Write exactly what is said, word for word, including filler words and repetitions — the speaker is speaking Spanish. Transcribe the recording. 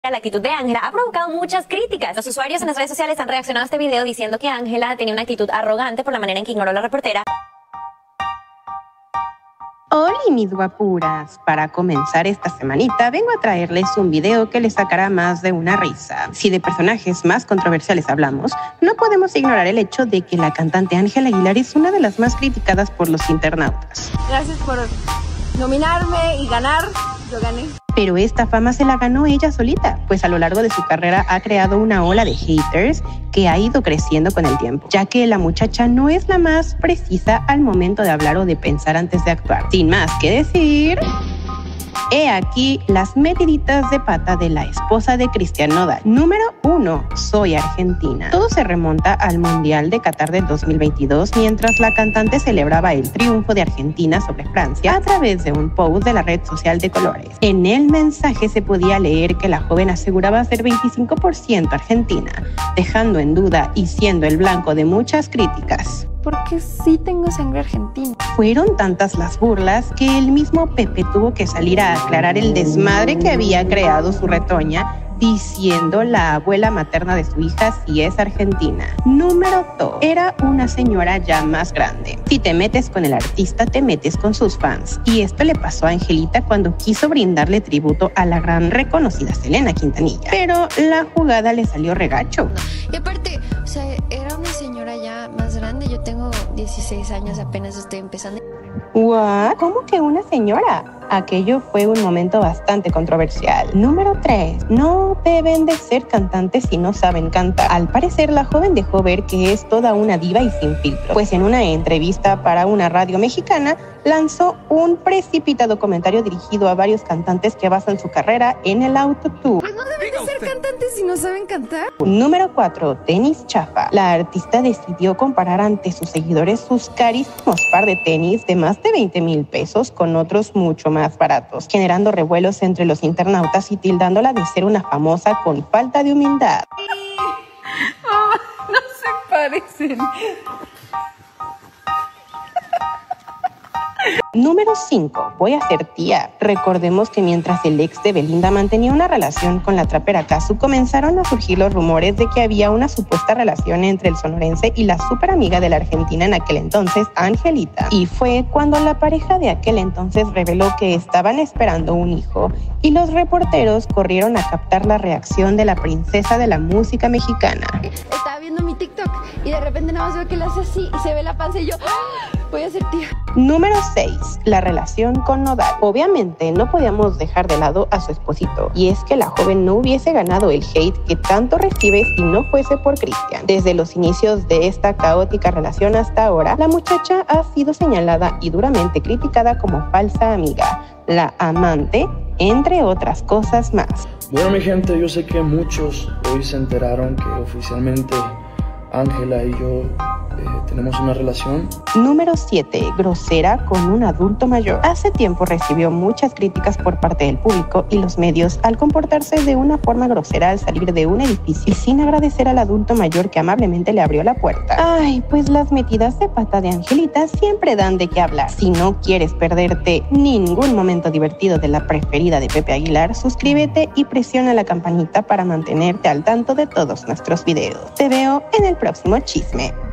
La actitud de Ángela ha provocado muchas críticas. Los usuarios en las redes sociales han reaccionado a este video diciendo que Ángela tenía una actitud arrogante por la manera en que ignoró a la reportera. Hola mis guapuras, para comenzar esta semanita vengo a traerles un video que les sacará más de una risa. Si de personajes más controversiales hablamos, no podemos ignorar el hecho de que la cantante Ángela Aguilar es una de las más criticadas por los internautas. Gracias por nominarme y ganar, yo gané. Pero esta fama se la ganó ella solita, pues a lo largo de su carrera ha creado una ola de haters que ha ido creciendo con el tiempo, ya que la muchacha no es la más precisa al momento de hablar o de pensar antes de actuar. Sin más que decir, he aquí las metiditas de pata de la esposa de Cristian Nodal. Número uno, soy argentina. Todo se remonta al Mundial de Qatar del dos mil veintidós, mientras la cantante celebraba el triunfo de Argentina sobre Francia a través de un post de la red social de Colores. En el mensaje se podía leer que la joven aseguraba ser veinticinco por ciento argentina, dejando en duda y siendo el blanco de muchas críticas. Porque sí tengo sangre argentina. Fueron tantas las burlas que el mismo Pepe tuvo que salir a aclarar el desmadre que había creado su retoña, diciendo la abuela materna de su hija si es argentina. Número dos. Era una señora ya más grande. Si te metes con el artista, te metes con sus fans. Y esto le pasó a Angelita cuando quiso brindarle tributo a la gran reconocida Selena Quintanilla. Pero la jugada le salió regacho. Y aparte, o sea, era una señora ya más grande. Yo tengo dieciséis años, apenas estoy empezando. ¿What? ¿Cómo que una señora? Aquello fue un momento bastante controversial. Número tres. No deben de ser cantantes si no saben cantar. Al parecer, la joven dejó ver que es toda una diva y sin filtro, pues en una entrevista para una radio mexicana lanzó un precipitado comentario dirigido a varios cantantes que basan su carrera en el autotune. Pues no deben de ser cantantes si no saben cantar. Número cuatro. Tenis chafa. La artista decidió comparar ante sus seguidores sus carísimos par de tenis de más de veinte mil pesos con otros mucho más baratos, generando revuelos entre los internautas y tildándola de ser una famosa con falta de humildad. Oh, no se parecen. Número cinco. Voy a ser tía. Recordemos que mientras el ex de Belinda mantenía una relación con la trapera Cazzu, comenzaron a surgir los rumores de que había una supuesta relación entre el sonorense y la súper amiga de la Argentina en aquel entonces, Angelita. Y fue cuando la pareja de aquel entonces reveló que estaban esperando un hijo y los reporteros corrieron a captar la reacción de la princesa de la música mexicana. Estaba viendo mi TikTok y de repente nada más veo que le hace así y se ve la panza y yo, ¡ah! Voy a ser tía. Número seis. La relación con Nodal. Obviamente no podíamos dejar de lado a su esposito, y es que la joven no hubiese ganado el hate que tanto recibe si no fuese por Cristian. Desde los inicios de esta caótica relación hasta ahora, la muchacha ha sido señalada y duramente criticada como falsa amiga, la amante, entre otras cosas más. Bueno, mi gente, yo sé que muchos hoy se enteraron que oficialmente Ángela y yo eh, tenemos una relación. Número siete. Grosera con un adulto mayor. Hace tiempo recibió muchas críticas por parte del público y los medios al comportarse de una forma grosera al salir de un edificio y sin agradecer al adulto mayor que amablemente le abrió la puerta. Ay, pues las metidas de pata de Angelita siempre dan de qué hablar. Si no quieres perderte ningún momento divertido de la preferida de Pepe Aguilar, suscríbete y presiona la campanita para mantenerte al tanto de todos nuestros videos. Te veo en el próximo chisme.